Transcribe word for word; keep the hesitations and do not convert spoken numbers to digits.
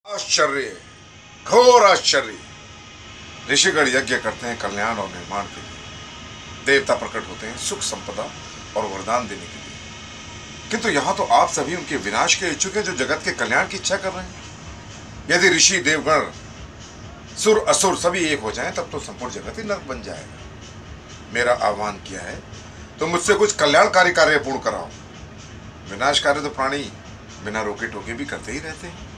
आश्चर्य, घोर आश्चर्य। ऋषिगण यज्ञ करते हैं कल्याण और निर्माण के लिए, देवता प्रकट होते हैं सुख संपदा और वरदान देने के लिए, किंतु यहां तो आप सभी उनके विनाश के इच्छुक हैं जो जगत के कल्याण की इच्छा कर रहे हैं। यदि ऋषि देवगण सुर असुर सभी एक हो जाएं तब तो संपूर्ण जगत ही नर्क बन जाएगा। मेरा आह्वान किया है तो मुझसे कुछ कल्याणकारी कार्य पूर्ण कराओ। विनाशकारी तो प्राणी बिना रोके टोके भी करते ही रहते हैं।